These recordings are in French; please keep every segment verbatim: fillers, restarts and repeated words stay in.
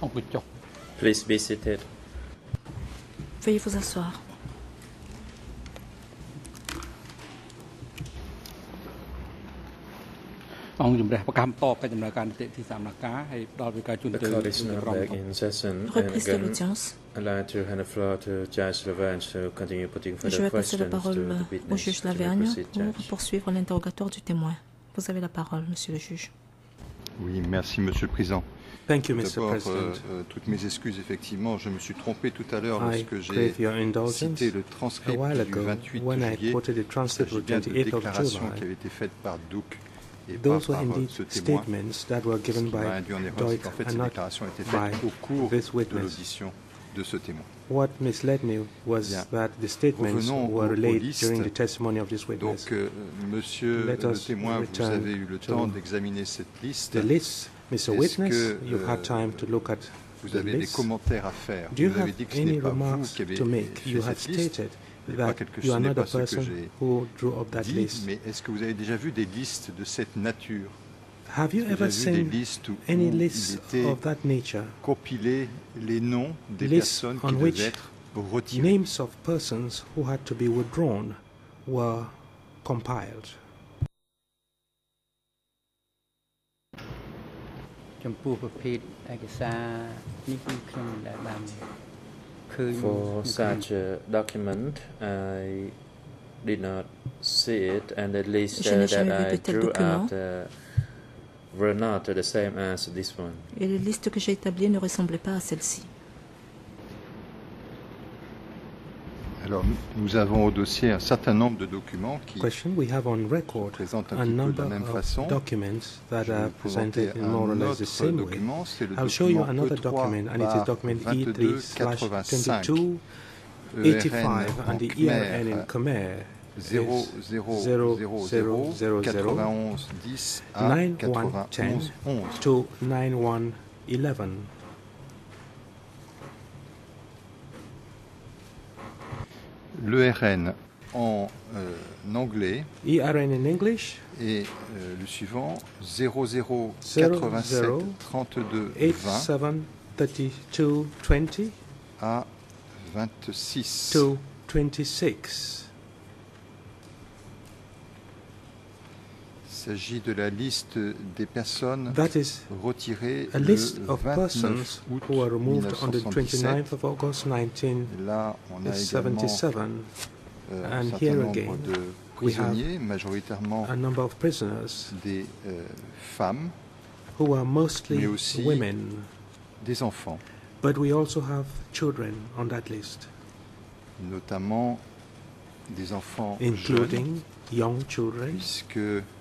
Please be seated. Veuillez vous asseoir. The court is now back in session, and again, I'd like to hand the floor to Judge Lavergne to continue putting Je further vais passer la questions to parole the au witness. juge To the Lavergne proceed, pour Judge. poursuivre l'interrogatoire du témoin. Vous avez la parole, monsieur le juge. Oui, merci, Monsieur le Président. Thank you, Mister D'abord, President. euh, euh, toutes mes excuses, effectivement, je me suis trompé tout à l'heure I lorsque j'ai crave your indulgence. cité le A transcript while du ago, vingt-huit when I juillet. quoted the Il transcript s'agit of bien de twenty-eighth of déclarations qui July, avaient été faites par Duke et pas those were par euh, indeed ce témoin. statements that were Ce given qui m'a by induit en erreur, c'est Doig qu'en fait, and ces not déclarations étaient by faites au cours this de witness. l'audition de ce témoin. What misled me was Bien. that the statements Revenons were aux- aux relayed listes. during the testimony of this witness. Donc, euh, Monsieur Let le us témoin, vous return avez eu le to temps d'examiner cette liste. The list, Mister Est-ce Witness, que, you've had euh, time to look at Vous the avez des list. commentaires à faire. Do you Vous avez have dit que ce any n'est pas vous remarks qui avez to make? fait You have cette liste. stated Ce n'est pas that quelque you chose, are ce n'est not a pas ce que person j'ai who drew up that dit, list. mais est-ce que vous avez déjà vu des listes de cette nature? Have you Est-ce que ever vous avez vu des seen listes où any il lists était of that nature? compilés les noms des Lists personnes on qui which devaient être retirées? Names of persons who had to be withdrawn were compiled. For such a document, I did not see it, and the list Je uh, n'ai that jamais vu I de tel drew document. out uh, were not the same as this one. Et les listes que j'ai établies ne ressemblaient pas à celle-ci. Alors, nous avons au dossier un certain nombre de documents qui Question: we have on record présentent un a petit peu de number la même of façon. documents that Je vais are vous présenter presented in more or un less the autre same way. document, c'est le I'll show you document another E trois document, and it is barre document E vingt-deux three slash quatre-vingt-cinq, twenty-two E R N eighty-five, en and the E R N in Khmer Khmer zéro is zéro zero zéro zero zéro zero quatre-vingt-onze dix à nine one ten quatre-vingt-onze onze. to nine one eleven. Le R N en euh, anglais E R N in English et euh, le suivant zéro zéro zero quatre-vingt-sept zero trente-deux vingt eighty-seven thirty-two twenty à vingt-six. to twenty-six. Il s'agit de la liste des personnes That is retirées a le list of vingt-neuf persons août who were removed on the mille neuf cent soixante-dix-sept. twenty-ninth of August nineteen Et là, on a également seventy-seven. euh, un And certain here nombre again, de we have prisonniers, majoritairement A number of prisoners des euh, femmes, who are mais mostly aussi women, des enfants, but we also have children on that list, notamment des enfants jeunes, including young children. puisque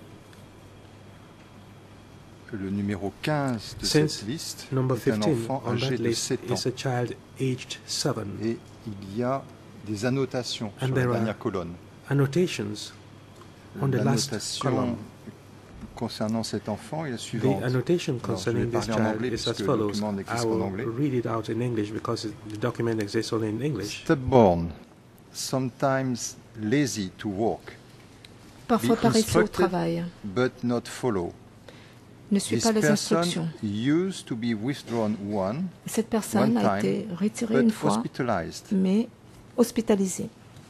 le numéro quinze de Since cette liste Number est un fifteen enfant on âgé that de list sept ans. is a child aged seven. Et il y a des annotations And sur la there are dernière colonne. Annotations on the last L'annotation column. concernant cet enfant est la The suivante. annotation Alors, je vais concerning this parler en child anglais is as puisque le follows. document I n'existe qu'en will anglais. read it out in English because it- the document exists only in English. Stubborn, sometimes lazy to work, Parfois Be paresseux au instructed, travail. but not follow. Ne suit This pas les person instructions. used to be withdrawn one, Cette personne one a time, été retirée une but fois, hospitalized. mais hospitalisée.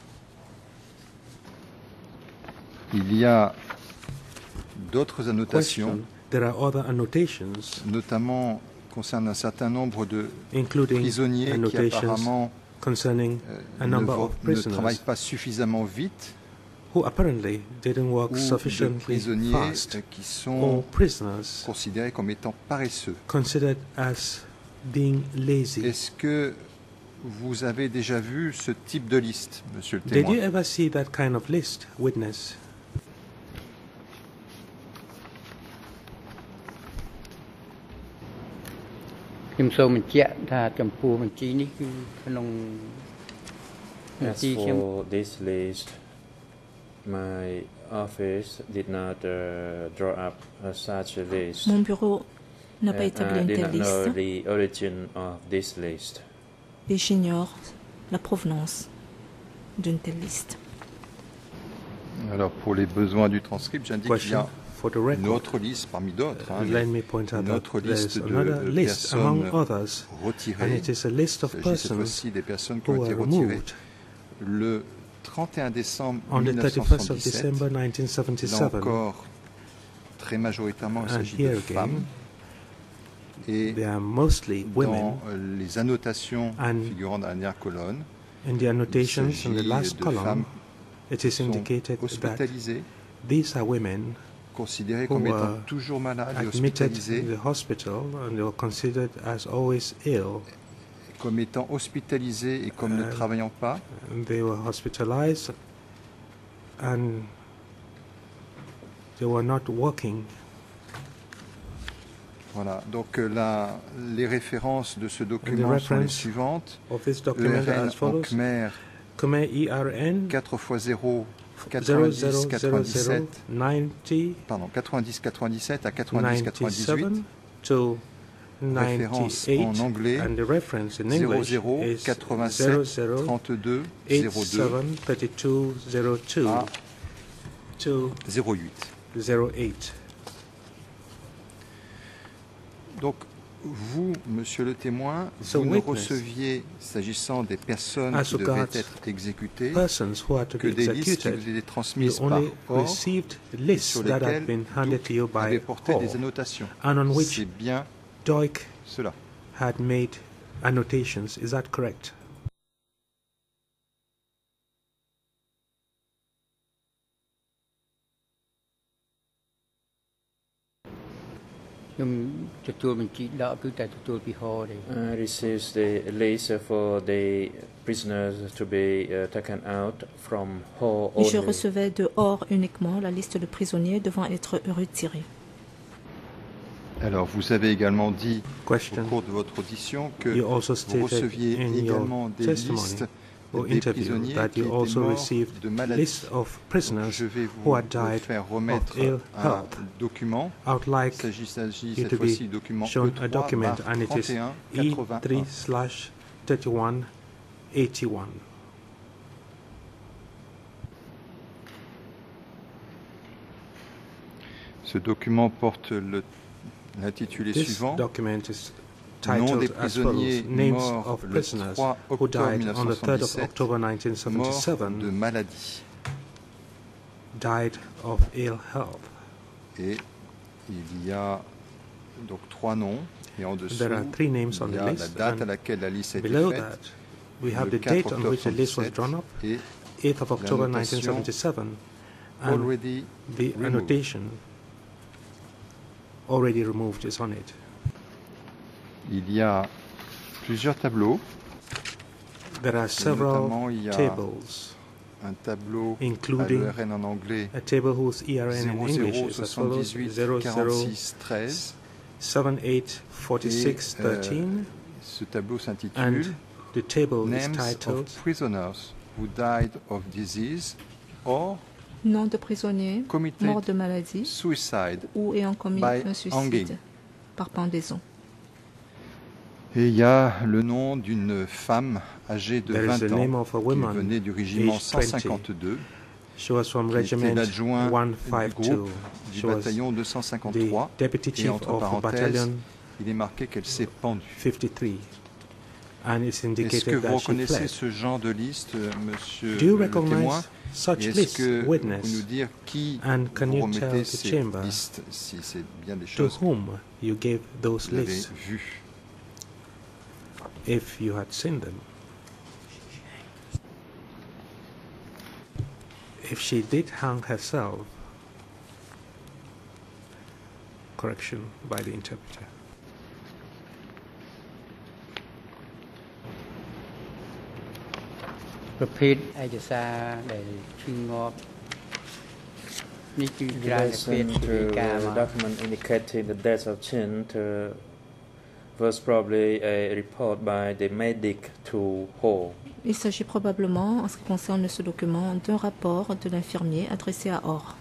Il y a d'autres annotations, Question: there are other annotations, notamment concernant un certain nombre de including prisonniers qui annotations apparemment concerning euh, a ne, number vont- of ne travaillent prisoners pas suffisamment vite, who apparently didn't work ou de sufficiently prisonniers fast, euh, qui or sont prisoners considérés comme étant paresseux. considered as being lazy. Est-ce que vous avez déjà vu ce type de liste, monsieur le Did you témoin? ever see that kind of list, witness? As for this list, my office did not uh, draw up uh, such a list. Mon bureau n'a pas And établi I une did telle not know liste the origin of this list. et j'ignore la provenance d'une telle liste. Alors, pour les besoins du transcript, j'indique qu'il y Question: a for the une record, autre liste parmi d'autres, hein, let me point out une that autre there is liste de, another de list among personnes others, and retirées. it is a list Il of s'agit cette persons fois-ci des personnes qui who ont été were retirées removed le trente et un décembre on the mille neuf cent thirty-first of soixante-dix-sept. December nineteen Là seventy-seven. encore, très majoritairement, il And s'agit here de again, femmes. Et they are mostly women. dans euh, les annotations And figurant dans la dernière colonne, In the il annotations in the s'agit last de column, femmes it is qui sont indicated that hospitalisées, these are women considérées who comme étant were toujours malades et admitted hospitalisées, in the hospital and they were considered as always ill. comme étant hospitalisées et comme ne Uh, travaillant pas, And they were hospitalized and they were not working. Voilà, donc euh, là, les références de ce And the document sont les reference suivantes. of this E document are R N as en follows. Khmer, Khmer E R N quatre fois zéro, zero quatre-vingt-dix zero zero zero quatre-vingt-dix-sept, ninety pardon, quatre-vingt-dix quatre-vingt-dix-sept à quatre-vingt-dix quatre-vingt-dix-huit, ninety-seven to référence ninety-eight, en anglais, and the reference in zéro English zéro is quatre-vingt-sept zero zero trente-deux zéro deux eighty-seven thirty-two zero two à to zéro huit. zero eight. Donc, vous, monsieur le témoin, So vous ne witness, receviez, s'agissant des personnes as qui devaient regards être exécutées, persons who are to que be des listes qui executed, vous étaient you transmises par only or, received sur lists that have lesquelles been handed to you Duke avait by porté des Hall, annotations. and on which C'est bien Doig cela. had made annotations. Is that correct? I received the list for the prisoners to be uh, taken out from Hall Je only. recevais dehors uniquement la liste de prisonniers devant être retirés. Alors, vous avez également dit au Question. cours de votre audition que You also vous stated receviez in également your des testimony listes or des interview prisonniers that qui you étaient also morts received de maladie. lists of prisoners Je vais who vous had died faire remettre of ill un health. document. I would like Il s'agit, s'agit you cette to fois-ci be du document shown E a document, trois and it is trente et un E quatre-vingt-un. three slash thirty-one eighty-one. Ce document porte le- l'intitulé This suivant. document is Nom des titled as follows: prisonniers Names morts of le prisoners trois who octobre died on the third of mille neuf cent soixante-dix-sept, October nineteen morts seventy-seven, de maladie. died of ill health. Et il y a donc trois noms. Et en dessous, There are three names on il y the a la list, date à and laquelle la liste a été below faite, that we have le the date quatre on which the list was octobre drawn up, et eighth of October nineteen l'annotation seventy-seven, and already the removed. annotation already removed is on it. Il y a plusieurs tableaux. There are notamment, several il y a tables, Un tableau à including l'E R N en anglais a table whose E R N in zéro English zéro is as follows: soixante-dix-huit zero zero quarante-six treize. seventy-eight forty-six Et, euh, thirteen, Ce tableau and s'intitule the table is Names titled of prisoners who died of disease or Nom de prisonniers committed morts de maladie suicide. ou ayant commis by un suicide hanging. par pendaison. Et il y a le nom d'une femme âgée de There is the vingt name ans of a qui woman, venait du régiment aged twenty. cent cinquante-deux, She was from qui était Regiment l'adjoint one du fifty-two. groupe du She was bataillon deux cent the cinquante-trois. deputy Et chief entre of parenthèses, Battalion il est marqué qu'elle s'est pendue. fifty-three, and it's Est-ce que indicated vous that she reconnaissez fled. ce genre de liste, euh, monsieur Do you le témoin? recognize such Et est-ce lists, que vous pouvez witness, nous dire qui and can vous you remettez tell the ces chamber listes, si c'est bien des to choses que whom you gave those vous avez lists, vues? if you had seen them? If she did hang herself, correction by the interpreter. Relation to the document indicating the death of Chin to, was probably a report by the medic to Ho. Il s'agit probablement, en ce qui concerne ce document, d'un rapport de l'infirmier adressé à Or.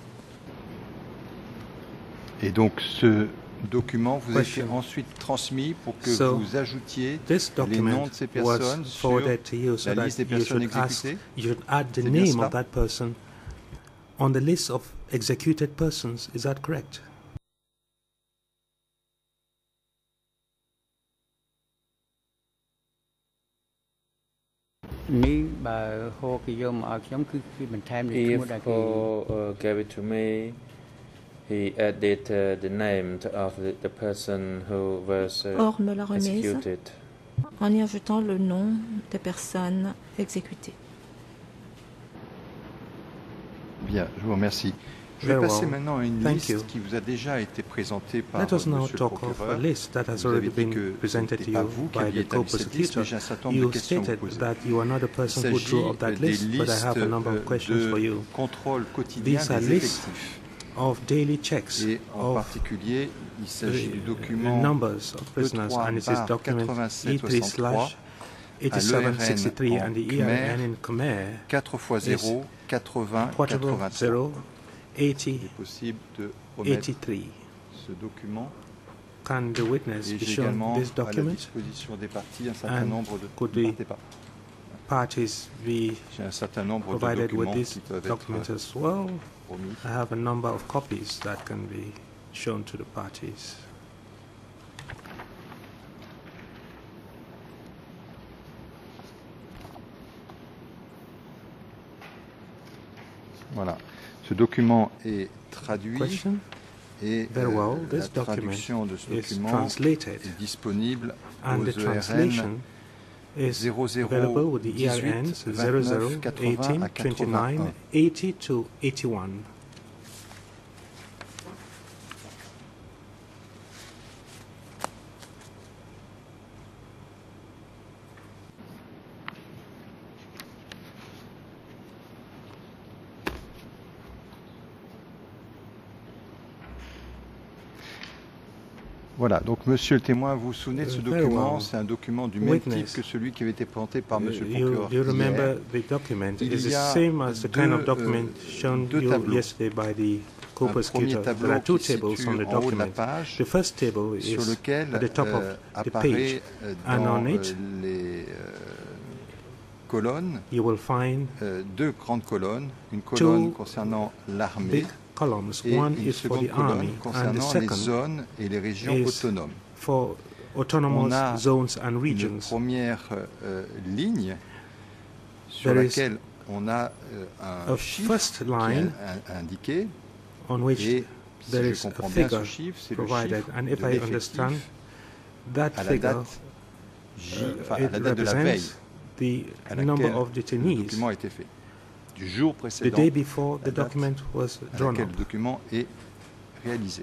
Et donc ce document vous a été Question. ensuite transmis pour que So, vous ajoutiez This les noms document de ces was personnes sur forwarded to you so la that liste des you personnes should ask, exécutées. you should add the C'est bien name cela? of that person on the list of executed persons. Is that correct? If Ho uh, gave it to me, he added uh, the name of the, the person who was uh, Or me l'a remise executed. en y ajoutant le nom des personnes exécutées. Bien, je vous remercie. Je vais Very passer well. maintenant à une Thank liste you. qui vous a déjà été présentée par Let us now Monsieur le talk of a procureur. list that has Vous avez already dit been que ce presented n'était to pas you vous qui by aviez the établi cette liste, mais co-prosecutor. j'ai un certain nombre de You questions à vous stated poser. that you are not the Il person who s'agit drew up that des list, but I listes have a number of questions for de you. contrôle quotidien These are des lists effectifs. of daily checks Et en of particulier, il s'agit du the document numbers of prisoners, and it is document E three slash eighty-seven sixty-three and the E R N in Khmer quatre fois zéro, quatre-vingts, quatre-vingt-trois. zero eighty Il est possible de remettre eighty-three. ce document. Can the witness Et be j'ai shown également this à la document? disposition des parties un certain And nombre de... could Ne the partez pas. parties be J'ai un certain nombre de provided with documents this qui peuvent document être as well? remis. I have a number of copies that can be shown to the parties. Voilà. Ce document est traduit Question? et Very euh, well. la This document traduction de ce is document translated, est disponible and aux the E R N translation is zéro zéro available with the E R dix-huit, Ns zero zero vingt-neuf, quatre-vingts eighteen à twenty-nine quatre-vingt-un. eighty to eighty-one. Voilà, donc monsieur le témoin, vous vous souvenez de ce Uh, very document? well. C'est un document du même Witness. type que celui qui avait été présenté par monsieur le Uh, you, procureur do you remember hier. the document? Il It's y the a same as the kind of deux, document euh, shown deux you tableaux. yesterday by the Un co-prosecutor. premier tableau There are two qui se tables situe on the en haut de la document. page, The first table sur is lequel at the top euh, of the apparaît page, euh, and dans on euh, it les euh, colonnes you will find euh, deux grandes colonnes, une colonne two concernant l'armée big columns. et One une is for seconde the colonne army, and the concernant les second zones et les régions is autonomes. for On autonomous a zones and Une regions. première euh, ligne sur There is laquelle on a euh, un a chiffre first qui est line in- indiqué on which et si there je is a comprends bien ce figure chiffre, c'est le provided, chiffre and de if I understand, l'effectif that à la figure date J, uh, enfin à it la date de la veille represents the à number laquelle of le detainees document a été fait, du jour the précédent day before the la date document was à drawn laquelle up. le document est réalisé.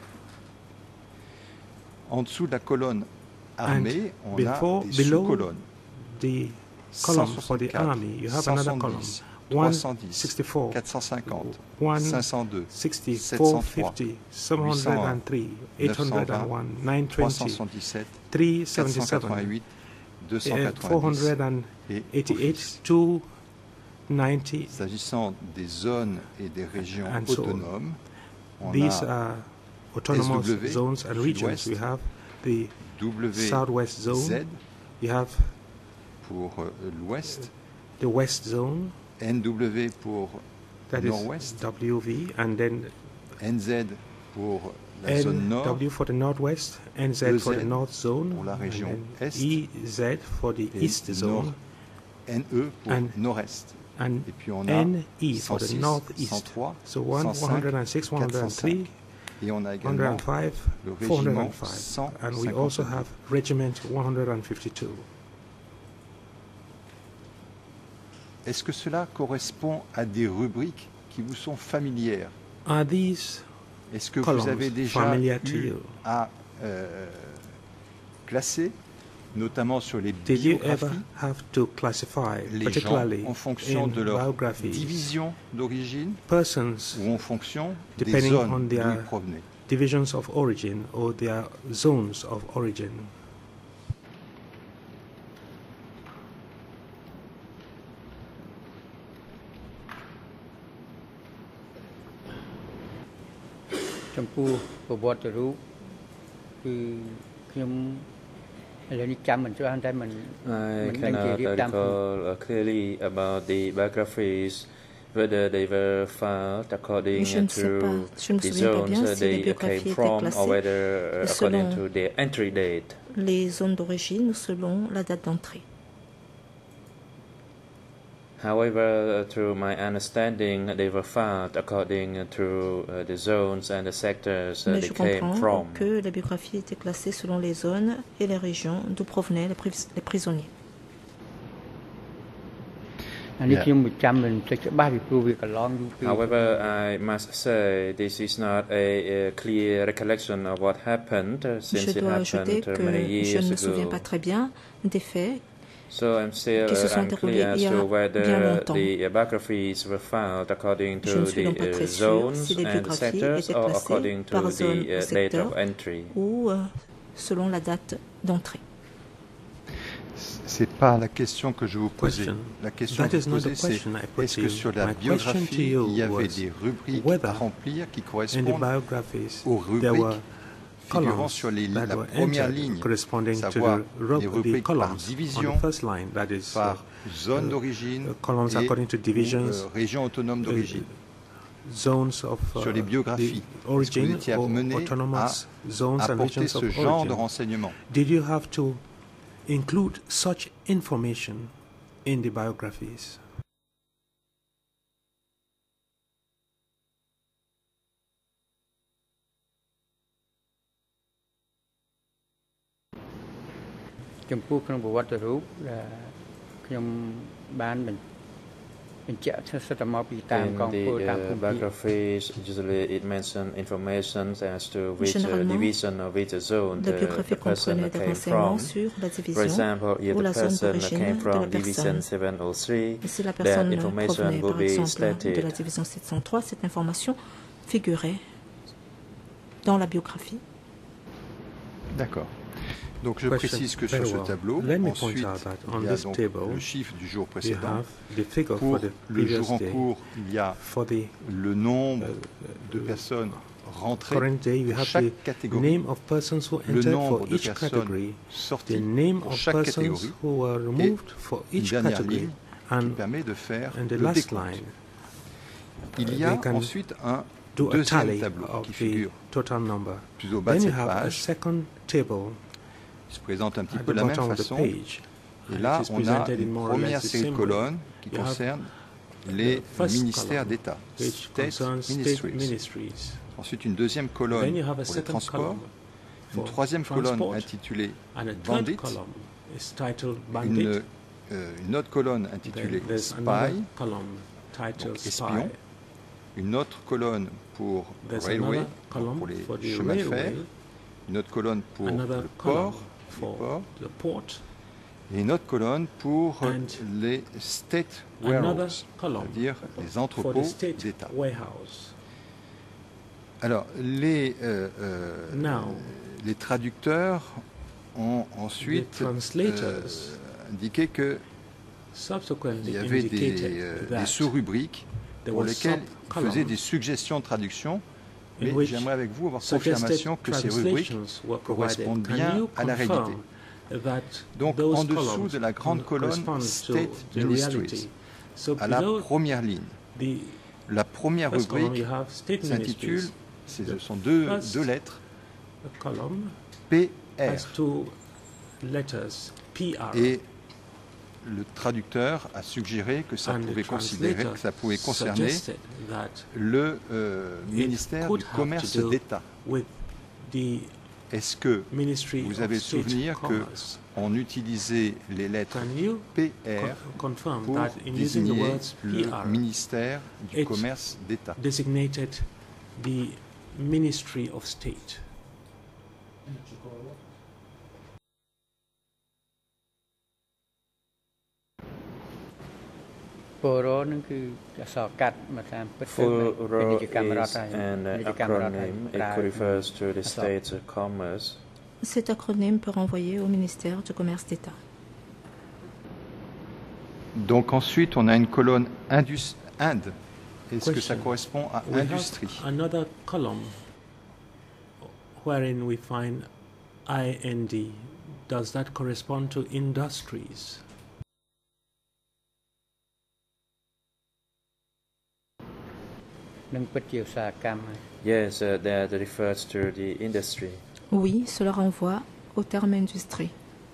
En dessous de la colonne armée, on before- a des below sous-colonnes. The column for the army, you have another column. trois cent dix, one sixty-four, quatre cent cinquante, one cinq cent deux, sixty, sept four cent trois, fifty, seven hundred three, eight hundred one, nine trois cent twenty, soixante-dix-sept, three quatre cent seventy-seven, quatre-vingt-huit, deux cent uh, four quatre-vingt-dix hundred et eighty-eight, office. two ninety. S'agissant des zones et des régions And so on. autonomes, on These a are autonomous S W, zones and regions. sud-ouest, We have the W southwest Z zone, you have pour euh, l'ouest, the west zone, N W pour that is nord-ouest, W V, and then N Z pour la zone nord, N W for the northwest, N Z E for Z the north zone, pour la and région then est, E Z for the et east zone, nord, N E pour and- nord-est. and Et puis on a N E for the cent six, northeast. cent trois, So one, cent cinq, one hundred six, one hundred three, et on a one également hundred five, le four hundred régiment five, cent and we also cinquante-deux. have regiment one hundred fifty-two. Est-ce que cela correspond à des rubriques qui vous sont familières? Are these Est-ce que vous columns avez déjà familiar to eu you? à euh, classer, notamment sur les Did you ever biographies, have to classify, les gens particularly en fonction in de leur biographies, division d'origine persons ou en fonction des Depending on zones d'où their- ils provenaient? divisions of origin or their zones of origin? Trong ពោះប្រវត្តិរូបគឺខ្ញុំឥឡូវនេះចាំមិនច្រើនតែមិន I Mình đang cannot chỉ viết tam recall uh, clearly about the biographies whether they were filed according Je ne sais pas, to je ne me the souviens pas bien zones si they les biographies came étaient from, or classées whether uh, according selon to their entry date. les zones d'origine ou selon la date d'entrée. However, through my understanding, they were filed according to uh, the zones and the sectors uh, Mais they je came comprends from. que les biographies étaient classées selon les zones et les régions d'où provenaient les, pris- les prisonniers. Yeah. However, I must say this is not a, a clear recollection of what happened uh, since Je it dois ajouter happened uh, many que je years ne me souviens ago. pas très bien des faits So I'm still qui se sont uh, déroulés unclear il y as a to bien whether longtemps. the uh, biographies were filed according Je ne to suis donc pas the uh, très sûre zones si les and biographies sectors étaient or classées according to par zone the ou uh, date secteur of entry. ou euh, selon la date d'entrée. C'est pas la question que je vous posais. Question. La question That que is je not vous the posais, c'est question I put est-ce to que you. sur la My question to biographie, you il y avait was des rubriques whether à remplir qui In the correspondent biographies, aux there rubriques were figurant columns sur les, that la were première entered ligne, corresponding to savoir the, les rub- the rubriques par columns on division, the first line, that is par uh, zone uh, d'origine uh, columns et according to ou, divisions, euh, région autonome d'origine. zones of uh, Sur les biographies, the est-ce que vous origin étiez or amené autonomous à zones and apporter regions ce of genre de origin. renseignements? Did you have to include such information in the biographies? ចំពោះក្នុងប្រវត្តិរូបដែលខ្ញុំបានបញ្បញ្ជាក់ថាសិតតែមកពីតាមកង In ពលតាម the ភូ uh, មិភាគ biographies, usually it mentions information as to which uh, Généralement, division or which zone La the, biographie the person comprenait des came renseignements from. sur la For division example, if ou the la zone person d'origine came de from la Division personne. seven oh three, Et si la that personne information provenait will par be exemple stated. de la division sept cent trois, cette information figurait dans la biographie. D'accord. Donc je Question. précise que Very sur ce well. tableau, Let me ensuite, point out that on il y a this donc table, le chiffre du jour We précédent. have the figure Pour for the le previous jour en day. cours, il y a For the le nombre uh, de personnes rentrées current day, you pour have chaque the catégorie, name of persons who le entered nombre for de each personnes category, sorties the name pour of chaque persons catégorie, who were removed for une each dernière category, ligne qui and, permet de faire and the le last décompte. line Il y they a can ensuite un do a deuxième tally tableau of qui the figure total number. plus au bas de Then you cette have a page, second table qui se présente un petit at peu the de la même bottom of the façon. page. Et and là, it is on a presented in une more or less première the série de same way. colonnes qui You have concerne les the first ministères column, d'État, which State concerns state Ministries. ministries. Ensuite, une deuxième Then colonne you have a pour les second transports, column une for troisième colonne transport, intitulée and a third Bandit, column is titled Bandit. une, euh, une autre colonne Then intitulée there's another Spy, column titled donc Spy. espion, une autre colonne pour There's Railway, another column pour les for the chemins de fer, railway, une autre colonne pour another le column port, les for ports, the port, et une autre colonne pour And les State another Warehouses, column c'est-à-dire les for the entrepôts state d'État. warehouse. Alors, les, euh, euh, Now, les traducteurs ont ensuite the translators euh, indiqué qu'il subsequently y avait des, indicated euh, that des sous-rubriques there pour was lesquelles ils sub-columns faisaient des suggestions de traduction, in mais which j'aimerais avec vous avoir suggested confirmation que ces rubriques translations were provided. correspondent Can bien you à la confirm réalité. that Donc, those en dessous columns de la grande colonne correspond to State the Ministries, reality? So à la below première ligne, the la première first column rubrique you have state s'intitule, ministries. ce The sont deux, first deux lettres, The column P has R. two letters, P R. Et le traducteur a suggéré que ça And the pouvait considérer, translator que ça pouvait concerner suggested that le euh, it ministère could du have commerce to do d'État. with the Est-ce que Ministry vous of avez State souvenir que Commerce. on utilisait les lettres Can you P con- R confirm pour that in using the désigner words le P R ministère du it commerce d'État? designated the Ministry of State? Poro នឹងគឺអក្សរកាត់មកតាមពិតទៅ Full ពា row ណិជ្ជកម្មរដ្ឋ is ហើយ an ពាណិជ្ជកម្មរដ្ឋហើយ acronym. ប្រើ It refers to the អក្សរ state's commerce. Cet acronyme peut renvoyer au ministère du Commerce d'État. Donc ensuite, on a une colonne indus- Inde. Est-ce que ça Question. correspond à We industrie? have another column wherein we find I N D. Does that correspond to industries? Yes, uh, that refers to the industry. Oui, cela renvoie au terme industrie.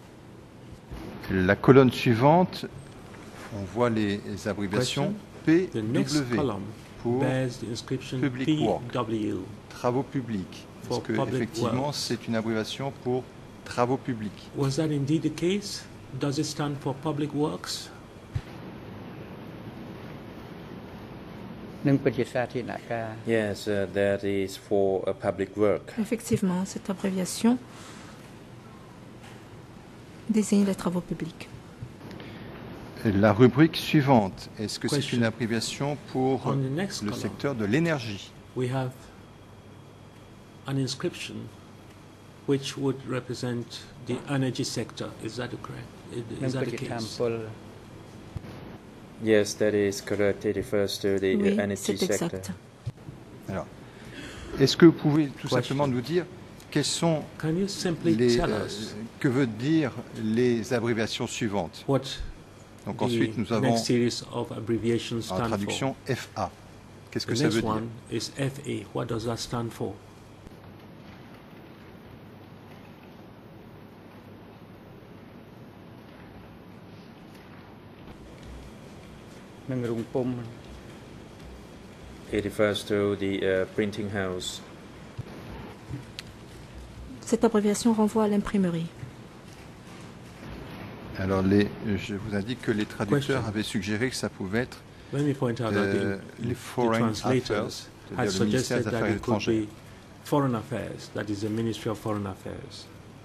La colonne suivante, on voit les, les abréviations P W pour Public Work, travaux publics. Est-ce que effectivement c'est une abréviation pour travaux publics? Was that indeed the case? Does it stand for public works? Yes, uh, that is for a public work. Effectivement, cette abréviation désigne les travaux publics. La rubrique suivante, est-ce que c'est Question. une abréviation pour On the next le column. secteur de l'énergie? We have an inscription which would represent the energy sector. Is that correct? Is that the case? Yes, that is correct. It refers to the Oui, uh, energy c'est sector. exact. Alors, est-ce que vous pouvez tout simplement nous dire quelles sont Can you simply les, tell euh, us que veulent dire les abréviations suivantes? what Donc the ensuite nous avons next series of abbreviations en stand traduction F A. Qu'est-ce for? que The ça next veut dire? one is F A. What does that stand for? It refers to the uh, printing house. Cette abréviation renvoie à l'imprimerie. Alors les, je vous indique que les traducteurs Question. avaient suggéré que ça pouvait être Let me point out that euh, the, les the Foreign Affairs, translators had c'est-à-dire le ministère suggested des that Affaires it could étrangères. be Foreign Affairs, that is the Ministry of Foreign Affairs.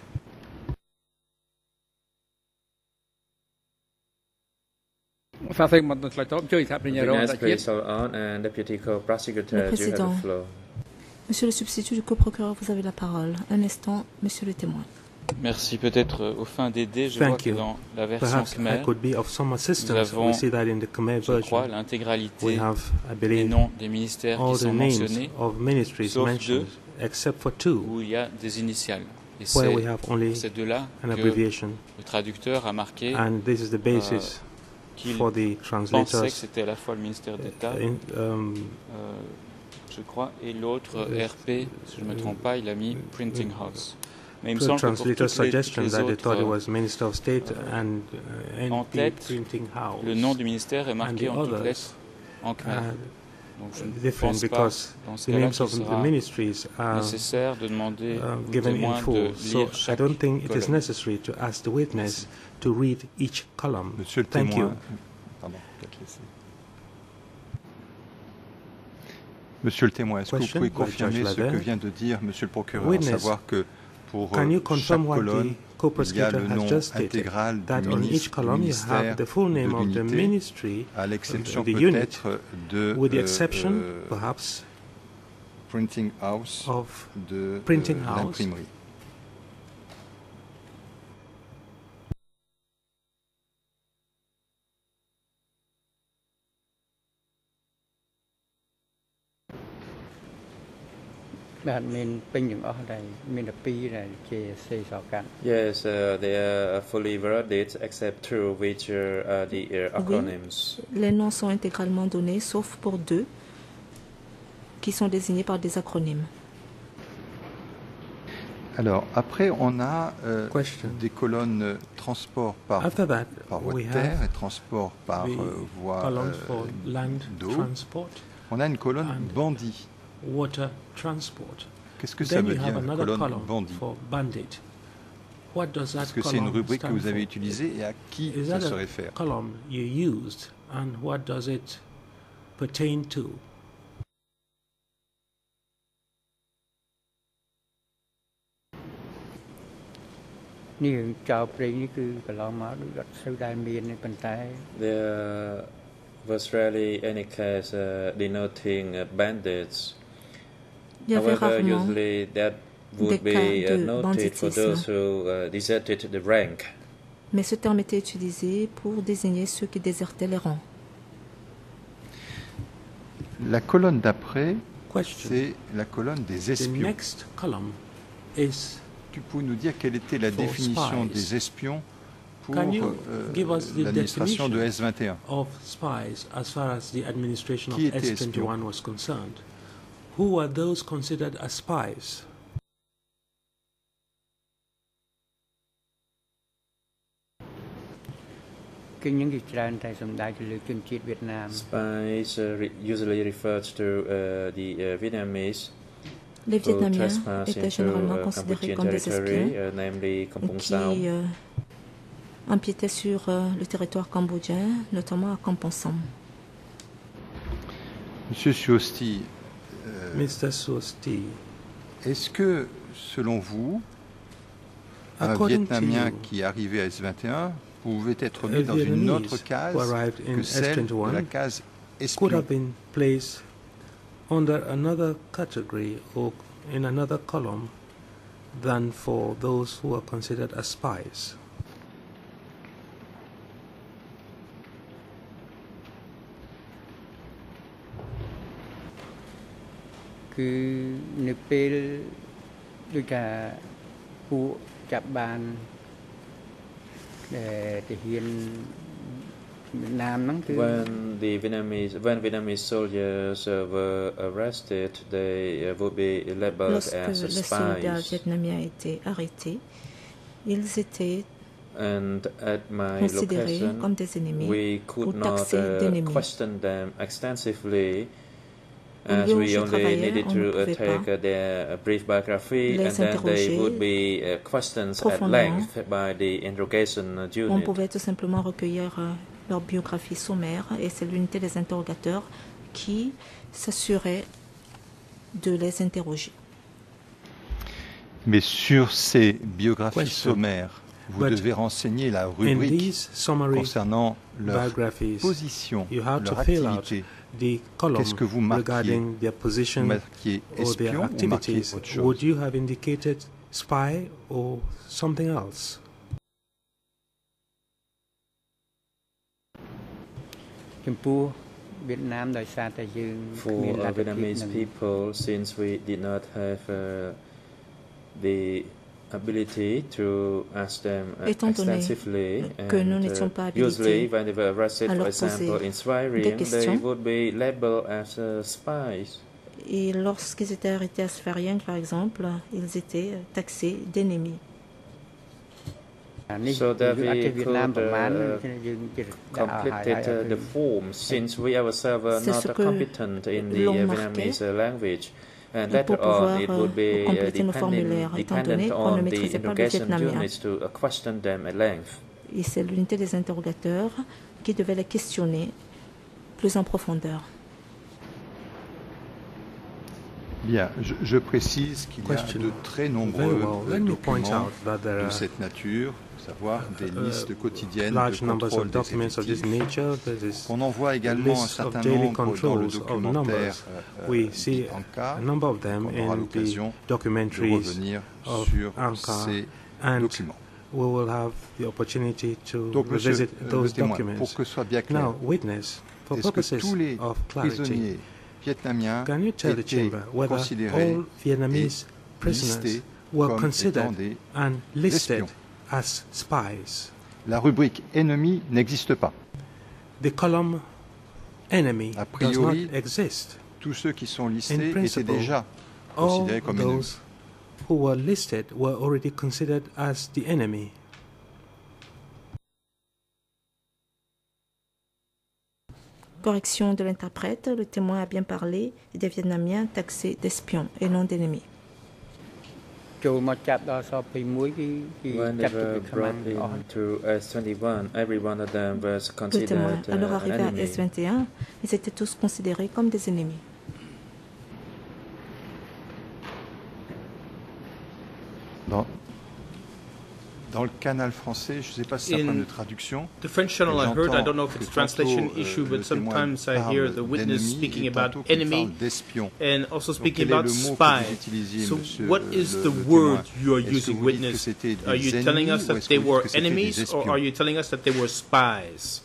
Finance Police on and Deputy Co-Prosecutor, Le you have Président. the floor. Monsieur le substitut du coprocureur, vous avez la parole. Un instant, monsieur le témoin. Merci. Peut-être euh, au fin d'aider, je Thank vois que you. dans la version Perhaps I Khmer, could be of some assistance. avons, We see that in the Khmer je crois, version. l'intégralité We have, I des believe, noms des ministères all qui the sont names mentionnés, of ministries sauf mentioned, except for two, où il y a des initiales. Et where c'est we have only ces deux-là an que abbreviation. le traducteur a marqué And this is the basis qu'il for the pensait que translators. c'était à la fois le ministère d'État, In, um, euh, je crois, et l'autre euh, R P, si je ne me trompe pas, il a mis Printing House. Mais il me the semble que pour translator's toutes les, toutes suggestion les that they autres, thought it euh, was Minister of State and uh, en N P tête, Printing House. le nom du ministère est marqué and the en toutes others lettres en Khmer. are Donc je ne different pense pas, because dans ce the cas-là, names qu'il of the sera ministries are nécessaire de demander uh, aux given in témoins de full. So lire I chaque don't think it is colonne. necessary to ask the witness to read each column. Monsieur le Thank témoin. you. Pardon, peut-être laisser. Monsieur le témoin, est-ce que vous Question pouvez by confirmer Judge ce que Laverne. vient de dire Monsieur le procureur, Witness, à savoir que pour Can you euh, chaque confirm what colonne, the il y a co-prosecutor le has nom just stated? intégral That du on each ministre, du column you ministère have the full de name of the l'unité, ministry, à l'exception the unit, peut-être de with the euh, exception, euh, perhaps, Printing House of de Printing euh, House. l'imprimerie. Yes, uh, they are fully worded except two, which are uh, the uh, acronyms. Oui, les noms sont intégralement donnés, sauf pour deux, qui sont désignés par des acronymes. Alors, après, on a euh, Question. des colonnes transport par, After that, par voie we de terre have et transport par the euh, voie columns euh, for land d'eau. transport On a une colonne and bandit. water transport. Qu'est-ce que ça Then veut you have dire, another colonne column bandit? for bandit. What does that Est-ce que c'est une column rubrique que stand vous avez for? utilisée et à qui Is ça that se a réfère? column you used and what does it pertain to? There was rarely any case uh, denoting uh, bandits. Il y avait However, rarement usually that des would be cas uh, de noted for banditisme. those who uh, deserted the rank. Mais ce terme était utilisé pour désigner ceux qui désertaient les rangs. La colonne d'après, Question. c'est la colonne des The espions. next column is Tu peux nous dire quelle était la For définition spies. des espions pour euh, l'administration de S vingt et un. Of spies, as far as the administration Qui of était S twenty-one espion? was concerned? Who were those considered as spies? Spies uh, re usually refers to uh, the uh, Vietnamese Les who Vietnamiens trespass étaient into généralement uh, considérés Cambodian comme des territory, espions uh, namely Kampong Sam. qui euh, empiétaient sur euh, le territoire cambodgien, notamment à Kampong Sam. Monsieur Suosti, euh, Mister Suosti, est-ce que, selon vous, un according to Vietnamien you, qui est arrivé à S vingt et un pouvait être a mis dans une Vietnamese autre case who arrived in que S celle de twenty-one la case could espion? have been placed under another category or in another column than for those who are considered as spies? Cứ នៅពេលដូចថាពួកចាប់បានដែលទាហានវៀតណាមហ្នឹងគឺ When the Vietnamese, when Vietnamese soldiers uh, were arrested, they uh, would be labeled Lorsque as les soldats spies. vietnamiens étaient arrêtés, ils étaient And at my considérés location, comme des ennemis we could ou not taxés uh, d'ennemis. question them extensively, Au as lieu où we je only travaillais, needed on ne to uh, pouvait take pas uh, their uh, brief biography, les and then they interroger would be uh, questioned at profondément. length by the interrogation uh, On unit. pouvait tout simplement recueillir euh, leur biographie sommaire et c'est l'unité des interrogateurs qui s'assurait de les interroger. Mais sur ces biographies Question. sommaires, vous But devez renseigner la In rubrique these summary concernant leur biographies, position, you have to leur fill out activité. the column Qu'est-ce que vous marquiez? regarding their Vous position marquiez or their espion ou marquiez activities. autre chose? Would you have indicated spy or something else? For uh, Vietnamese people, since we did not have uh, the ability to ask them uh, Étant donné extensively, que nous and, n'étions uh, pas habilités usually when they were arrested, à for leur example, poser in des Swiring, they questions. would be labeled as uh, spies. Et lorsqu'ils étaient arrêtés à Sphérieng, par exemple, ils étaient taxés d'ennemis. So that we could uh, complete uh, the form, since we ourselves were C'est not ce uh, que competent in the l'on uh, marquait. Vietnamese uh, language. And Et later pour on, pouvoir it euh, would be uh, compléter nos dependent, formulaires, étant donné dependent qu'on ne on the maîtrisait pas le interrogation vietnamien. units to uh, question them at length. Et c'est l'unité des interrogateurs qui devait les questionner plus en profondeur. Bien, je, je précise qu'il y a Question. de très Very nombreux well. euh, Let me point documents out that there de are cette nature, à savoir des uh, listes quotidiennes large de numbers contrôle of des documents of this effectifs. nature. There is On en voit également un list of certain daily nombre dans le controls of documentaire numbers. euh, We euh, see Anka. a number of them On aura in the l'occasion de documentaries revenir of sur Anka, ces and documents. we will have the opportunity to Donc, monsieur revisit euh, le those témoin, documents. pour que ce soit bien clair, Now, witness, for est-ce que purposes tous les of clarity, prisonniers vietnamiens can you tell the étaient chamber whether considérés all Vietnamese et prisoners listés were comme considered étant des and listed espions? as spies? La rubrique ennemi n'existe pas. The column enemy A does not priori, exist. Tous ceux qui sont In listés étaient principle, déjà all considérés comme ennemis. those who were listed were already considered as the enemy. Correction de l'interprète, le témoin a bien parlé des Vietnamiens taxés d'espions et non d'ennemis. ចូលមកចាប់ដល់សពីមួយគឺគឺ When ចា they uh, ត់ទុក were ជាខ្មាំង brought អស់ into S twenty-one, every one of them was Le témoin, considered alors uh, an arrivés à enemy. S vingt et un, ils étaient tous considérés comme des ennemis. Dans, dans le canal français, je ne sais pas si c'est un In problème de traduction. The French channel I heard, I don't know if it's a que translation tantôt, euh, issue, le but témoin sometimes I parle hear the witness d'ennemi speaking et about tantôt qu'il enemy parle d'espion. and also Donc, speaking quel est about le mot que vous spy. utilisiez, So monsieur what le- is le the témoin? word you are Est-ce que using, vous dites que witness? c'était des Are you telling ennemis us ou that est-ce que they vous dites were que c'était des enemies, or espions? are you telling us that they were spies?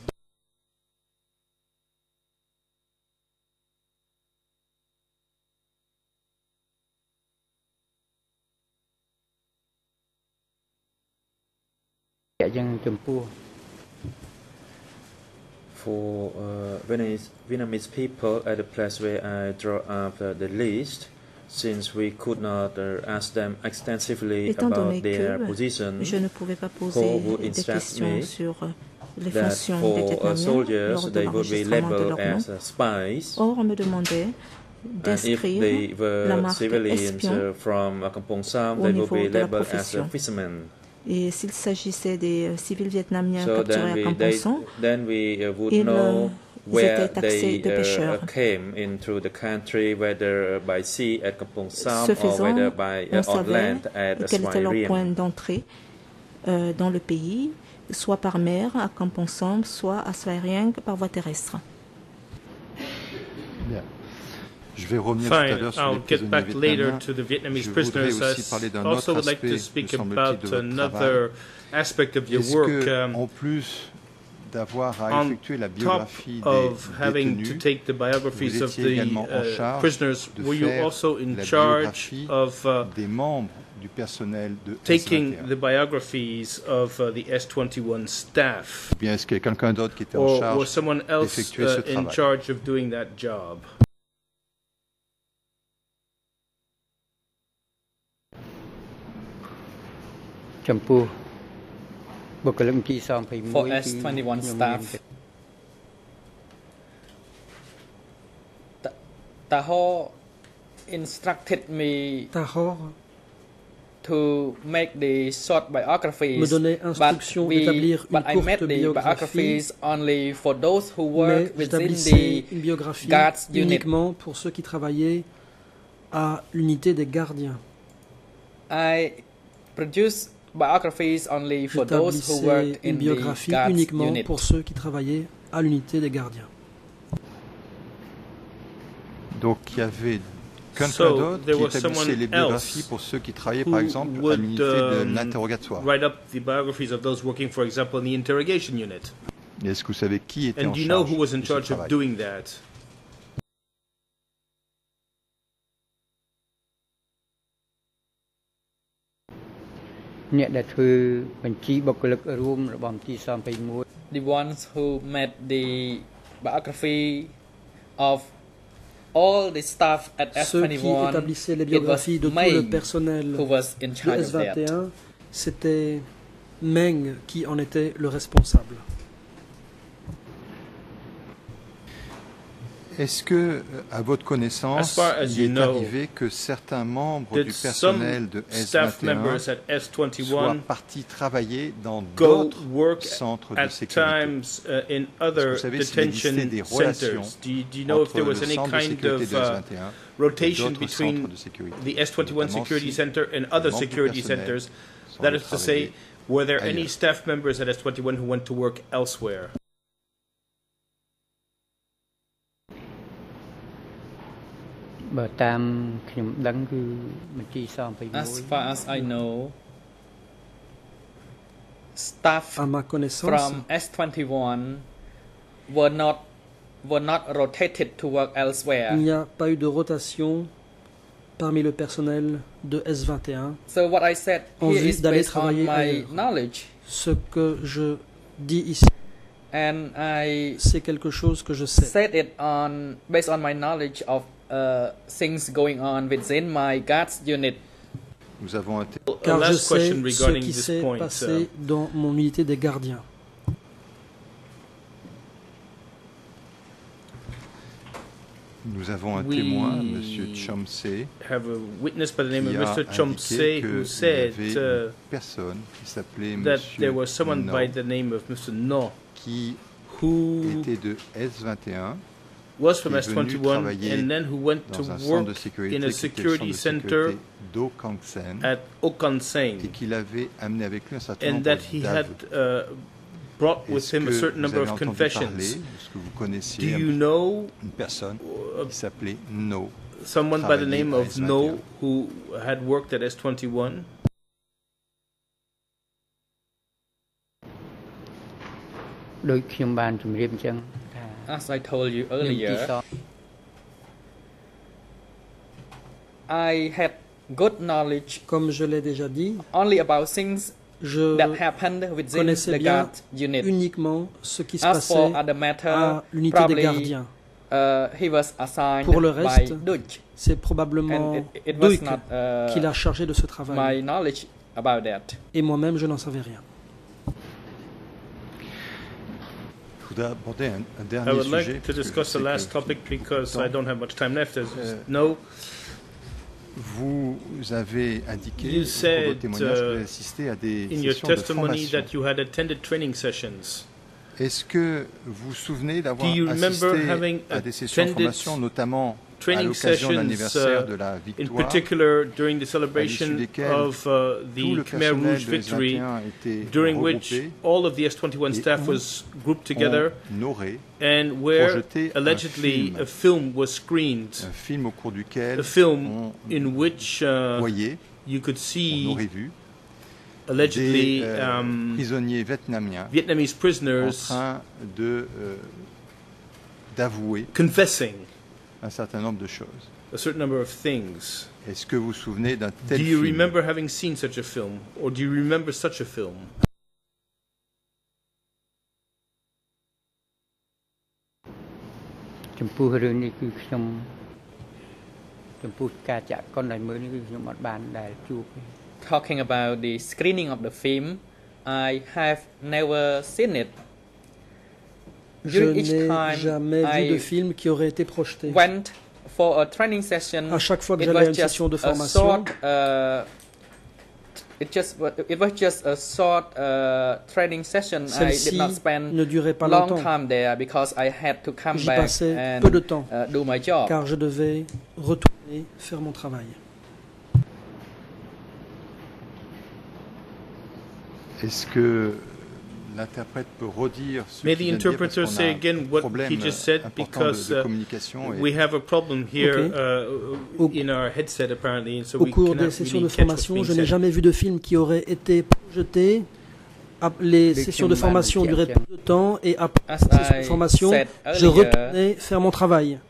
For uh, Vietnamese, Vietnamese people at the place where I draw up uh, the list, since we could not uh, ask them extensively Étant about donné their que position, je ne pouvais pas poser des questions sur les that fonctions des for uh, Vietnamiens soldiers lors de they would be l'enregistrement de labeled leur nom. as uh, spies. Or, on me demandait And if they d'inscrire la were marque civilians espion uh, from uh, Kampong Sam, au they would niveau be de la labeled as a profession. fisherman. Et s'il s'agissait des euh, civils vietnamiens So capturés then à we, Kampong they, Sam, then we uh, would ils, know ils where étaient taxés they de uh, pêcheurs. came into the country, whether by sea at Kampong Sam Ce or faisant, whether by uh, on on savait land at quel était leur Svay point Riam. d'entrée euh, dans le pays, soit par mer à Kampong Sam, soit à Svay Riam par voie terrestre. Bien. Je vais revenir Fine, tout à l'heure sur I'll les get prisonniers back later vietnamiens. to the Vietnamese Je voudrais prisoners. aussi I parler d'un also autre would like aspect, to speak me semble-t-il, about de votre another aspect of your Est-ce work. que, Um, en plus d'avoir à on effectuer la top biographie of des having to détenus, take the biographies vous of étiez the également en uh, charge prisoners, de were you faire also in la charge biographie of uh, des membres du personnel de taking S vingt et un? the biographies of uh, the S twenty-one staff? Ou bien est-ce qu'il y a quelqu'un d'autre qui était en Or charge was someone else d'effectuer ce uh, in travail? charge of doing that job? For S twenty-one staff, Taho instructed me Tahor to make the short biographies, me donnait instruction d'établir une but I made courte the biographie, biographies only for those who mais work within j'établissais the une biographie guards unit. uniquement pour ceux qui travaillaient à l'unité des gardiens. I produce biographies only for those who J'établissais worked une in the biographie guards uniquement unit. pour ceux qui travaillaient à l'unité des gardiens. Donc il y avait quelqu'un So, d'autre there qui was établissait someone les biographies else pour ceux qui travaillaient who par exemple à would, l'unité de um, l'interrogatoire. Write up the biographies of those working, for example, in the interrogation unit. Et est-ce que vous savez qui était And en do you know charge who was in de ce charge of travail? doing that? The ones who made the biography of all the staff at S Ceux qui twenty-one, établissaient les it was biographies de tout le Meng personnel who was in de charge S of vingt et that. un, c'était Meng qui en était le responsable. Est-ce que, à votre As connaissance, far as il you est know, arrivé que certains membres Did du some personnel de S staff vingt et un members at S soient twenty-one partis travailler dans go d'autres work centres de at sécurité? times uh, in other Vous savez s'il existait detention des relations centers? Do you, do you know if entre there was le any centre de kind sécurité of de S uh, vingt et un et rotation d'autres centres between de sécurité, the S twenty-one notamment security si center and les other membres du security personnel centers? sont That allés is to say, travailler were there any ailleurs? staff members at S twenty-one who went to work elsewhere? As far as I know, staff À ma connaissance, from S twenty-one were not were not rotated to work il elsewhere. n'y a pas eu de rotation parmi le personnel de S vingt et un. So what I said En here vue is d'aller based on travailler my ailleurs. knowledge, Ce que je dis ici, and I c'est quelque chose que je sais. said it on based on my knowledge of uh, things going on within my guards unit. Nous avons été A Car je last sais question ce regarding qui this s'est point. passé uh, dans mon unité des gardiens. Nous avons un We témoin, M. Chomsey, have a witness by the name of qui a Mister Chomsey indiqué who qu'il y said avait uh, une personne qui s'appelait M. that there was someone No, by the name of Mister No qui who était de S vingt et un, was from qui est S venu twenty-one travailler and then who went to dans un centre de work sécurité in qui a était le centre security de center sécurité d'Okangsen, at et Okansane, qu'il avait amené avec lui un certain and nombre that he had d'aveux. uh, brought with Est-ce him que a certain vous number avez of entendu parler, confessions. est-ce que vous Do connaissiez you know une personne uh, qui s'appelait No, someone by the travaillait name à of S vingt et un? No who had worked at S twenty-one? As I told you earlier, I had good knowledge Comme je l'ai déjà dit, only about things Je connaissais bien uniquement ce qui se passait à l'unité des gardiens. Pour le reste, c'est probablement Duik qui l'a chargé de ce travail. Et moi-même, je n'en savais rien. Je voudrais aborder un, un dernier I would sujet. like to discuss the last topic because I don't have much time left. As you know, vous avez indiqué you said, pour votre témoignage que vous avez assisté à des in your sessions de testimony formation. that you had attended training sessions. Est-ce que vous vous souvenez d'avoir Do you remember assisté having à des sessions de attended formation, notamment à training l'occasion de sessions, l'anniversaire uh, de la in victoire, particular during the celebration of uh, tout the le Khmer personnel Rouge de S victory, vingt et un était during which regroupé all of the S twenty-one staff où was grouped together, on aurait and where projeté un allegedly film. a film was screened, un film au cours duquel a film on in which uh, voyait, you could on see aurait vu allegedly des euh, um, prisonniers vietnamiens Vietnamese en prisoners train de euh, d'avouer confessing un certain nombre de choses. a certain number of things. Est-ce que vous vous souvenez d'un tel Do you film? remember having seen such a film, or do you remember such a film? Talking about the screening of the film, I have never seen it. Je During each n'ai time jamais vu I de film qui aurait été projeté. went for a training session, À chaque fois que it j'allais à was une just session de a formation, short, uh, it just it was just a short uh, training session. I did not celle-ci spend ne durait pas long longtemps. time there because I had to come J'y back passais and peu de temps, uh, do my job. car je devais retourner faire mon travail. Est-ce que l'interprète peut redire ce May qu'il the vient de dire, parce interpreter qu'on a say again un what problème he just said, important because de, de uh, communication et we have a problem here Okay. uh, in our headset apparently, and so Au we cours cannot des sessions really de catch what's formation, being je n'ai said. jamais vu de film qui aurait été projeté. Ap- Les sessions de formation duraient peu de temps et après As les sessions de I formation, said je earlier, retournais faire mon travail.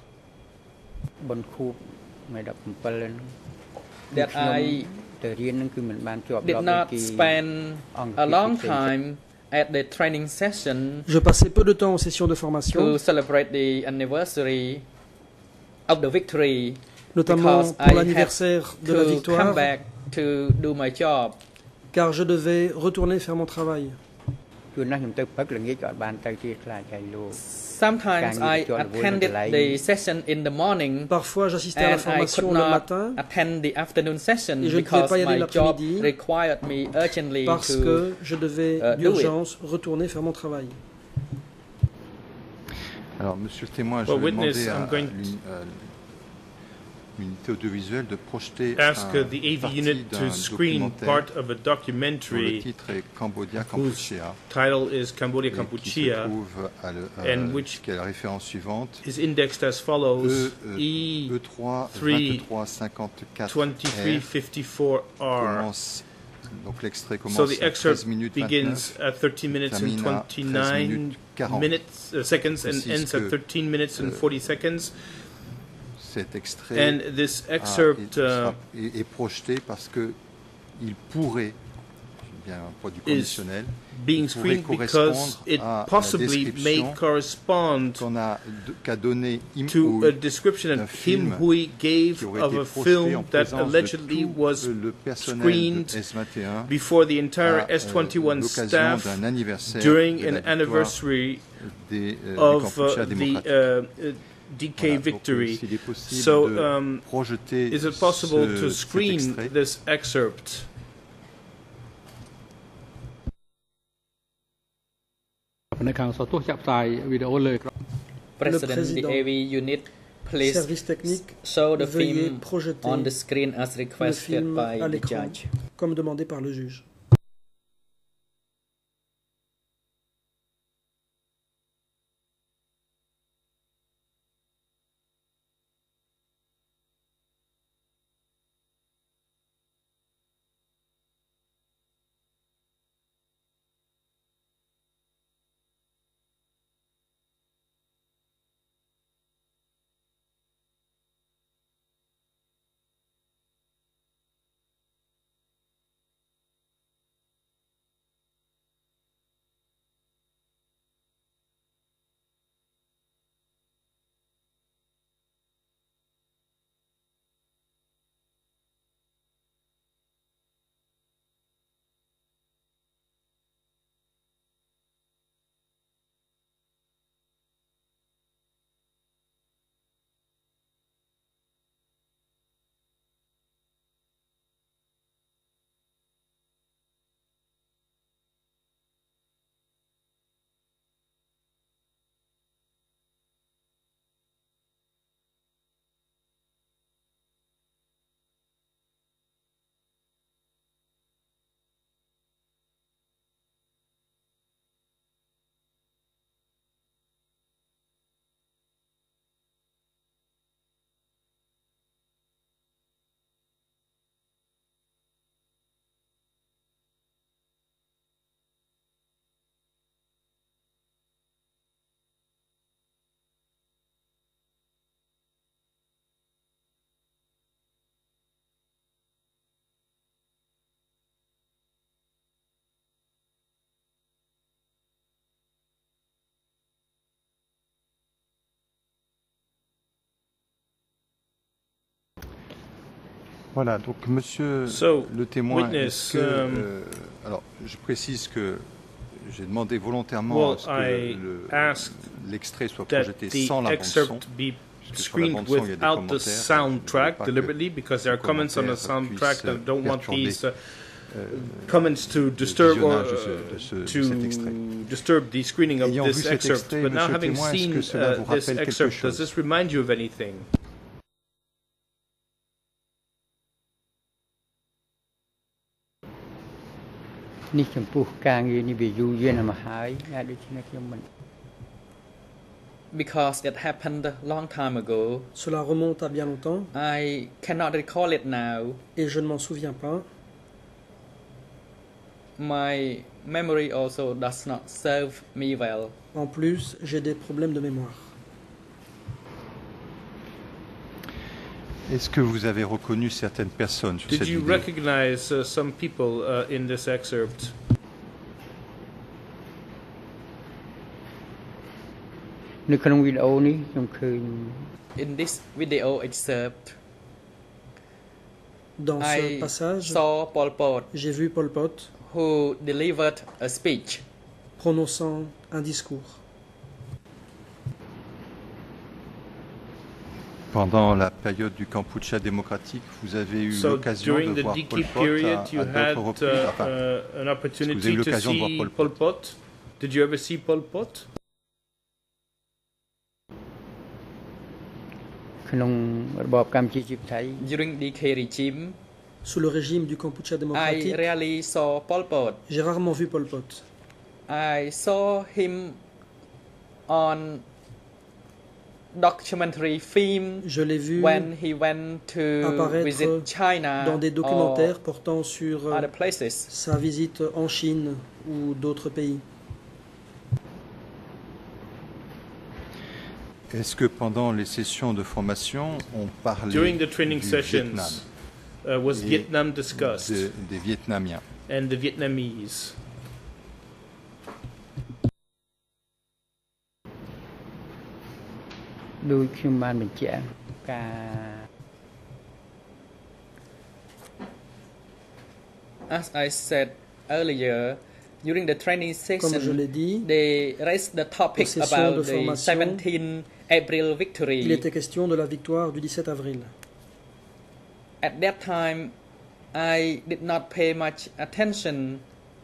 that I did not spend a long time at the training session Je passais peu de temps aux sessions de formation, to celebrate the anniversary of the victory, notamment because pour I l'anniversaire had de la to come victoire, back to do my job. car je devais retourner faire mon travail. Sometimes I attended the session in the morning Parfois, j'assistais à la and I could formation le not matin attend the afternoon session Et je ne pouvais because pas y aller my job l'après-midi required me urgently parce to que je devais uh, do it. d'urgence retourner faire mon travail. Alors, monsieur le témoin, je Well, vais witness, demander à, I'm going l'uni- à l'unité audiovisuelle de projeter Ask un, uh, the A V partie unit d'un to screen documentaire part of a dont le documentary titre est Cambodia whose Kampuchea title is Cambodia et qui se Kampuchea, trouve à, le, à and which qui est la référence suivante is indexed as follows: E, E E trois three vingt-trois cinquante-quatre twenty-three R fifty-four R. commence, donc l'extrait commence So the à excerpt treize minutes begins vingt-neuf, at thirteen minutes and termine à treize twenty-nine minutes quarante. minutes uh, seconds and Précise ends at que, thirteen minutes and euh, forty seconds. Cet extrait And this a- excerpt est, uh, sera- est- est projeté parce que il pourrait, c'est bien un produit conditionnel, being il pourrait screened because correspondre it à la possibly may description correspond qu'on a qu'a donné Im to Hui a description d'un that film Him Hui gave qui aurait of été a projeté en film that présence de allegedly tout was le personnel screened de S vingt et un before the entire à, S euh, twenty-one l'occasion staff d'un anniversaire during de la an victoire anniversary des, euh, du of Kampuchea uh, the démocratique. uh, uh, D K Voilà, donc, victory. euh, s'il est possible So, de um, projeter is it possible ce- to cet screen extrait. this excerpt? President, the président A V unit, please Service technique, show the veuillez film projeter on the screen as le requested film by à the l'écran, judge. comme demandé par le juge. Voilà, donc monsieur so, le témoin, witness, que, um, euh, alors je précise que j'ai demandé volontairement well, à ce que l'extrait soit projeté sans la bande-son, screened without the soundtrack deliberately, because there are comments on the soundtrack that don't want these uh, comments to disturb or uh, to disturb the screening of this excerpt. But now, having seen uh, this excerpt, does this remind you of anything? Because it happened a long time ago. Cela remonte à bien longtemps. I cannot recall it now. Et je ne m'en souviens pas. My memory also does not serve me well. En plus, j'ai des problèmes de mémoire. Est-ce que vous avez reconnu certaines personnes sur Did cette you vidéo? recognize uh, some people uh, in this excerpt? In this video excerpt, dans ce I passage, saw Pol Pot, j'ai vu Pol Pot, who delivered a speech, prononçant un discours. Pendant la période du Kampuchea démocratique, vous avez eu so l'occasion de voir Pol Pot period, à, you à had, d'autres reprises. uh, Enfin, uh, an opportunity vous avez eu to l'occasion de voir see Pol Pol Pot. Pot. Did you ever see Pol Pot? During the K regime, sous le régime du Kampuchea démocratique, I rarely saw Pol Pot. J'ai rarement vu Pol Pot. I saw him on documentary film. Je l'ai vu when he went to visit China dans des documentaires portant sur other places. Sa visite en Chine ou d'autres pays. Est-ce que pendant les sessions de formation, on parlait During the training du sessions, Vietnam uh, was Vietnam discussed? de, des Vietnamiens? And the Vietnamese. As I said earlier, during the training session, dit, they raised the topic about the seventeenth April victory. Il était question de la victoire du dix-sept avril. At that time, I did not pay much attention.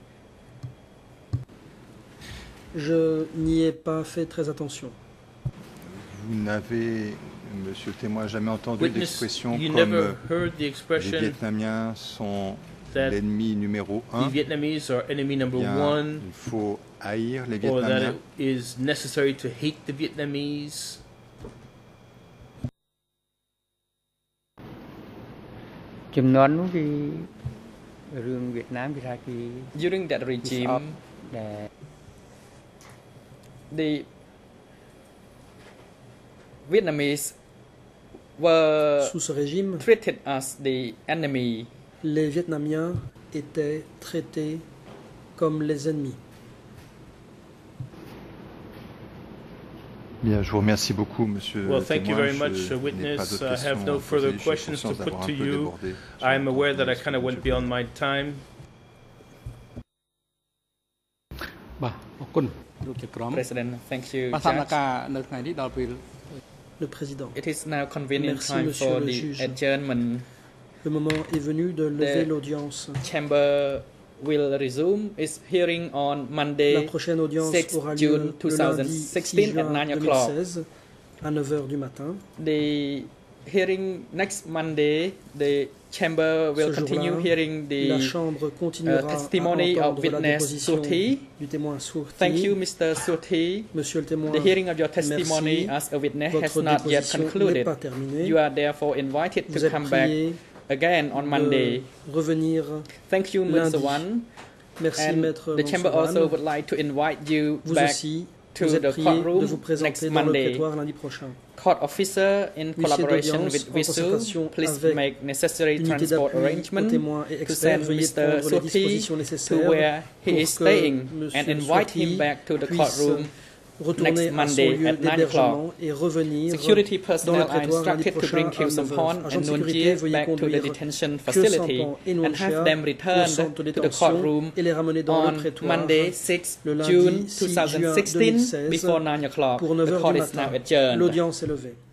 Je n'y ai pas fait très attention. Vous n'avez, monsieur le témoin, jamais entendu l'expression comme les Vietnamiens sont l'ennemi numéro un. The Vietnamese are enemy number Bien, one. Il faut haïr les Or that Vietnamiens. it is necessary to hate the Vietnamese. During that regime, the Vietnamese were Sous ce régime, treated as the enemy. Les Vietnamiens étaient traités comme les ennemis. Bien, je vous remercie beaucoup, monsieur Well, le thank témoin. you very much, uh, witness. I have no further questions to put to you. I am aware that I kind of went beyond my time. President, thank you, Judge. Le président. It is now convenient Merci, time monsieur for le the juge. adjournment. Le moment est venu de lever l'audience. Chamber will resume its hearing on Monday, La prochaine audience sixth aura lieu June le lundi six six at juin nine deux mille o'clock. seize à neuf heures du matin. The hearing next Monday, the chamber will Ce continue jour-là, hearing the la chambre continuera uh, testimony à of entendre la witness déposition Surti. du témoin Surti. Thank you, Mister Surti. Monsieur le témoin, The hearing of your testimony merci. as a witness Votre has not yet déposition n'est concluded. pas terminée. You are therefore invited Vous to êtes come back prié again on Monday. de revenir Thank you, Mister lundi. Wan. Merci, And Maître the chamber Mansour also Wan. would like to invite you Vous back aussi, to vous êtes the prié courtroom de vous présenter next dans le Monday. prétoire lundi prochain. Court officer, in Huissier collaboration d'audience, with en Visu, concertation please avec make necessary l'unité transport d'appui aux arrangements témoins et to experts, send veuillez Mister prendre les Surti dispositions to nécessaires where he pour is que staying Monsieur and invite Surti him back to the puisse courtroom retourner à son lieu d'hébergement et revenir Security dans le personnel are prétoire lundi instructed to prochain bring à Khieu neuf heures. Samphan Agents and de Nuon sécurité, Chie veuillez back to the conduire detention Khieu facility Samphan et and Nuon have Chea them au returned centre de to the détention courtroom et les ramener dans le on prétoire Monday sixth le lundi June six juin twenty sixteen deux mille seize before nine o'clock. pour The neuf heures court du is now matin. adjourned. L'audience est levée.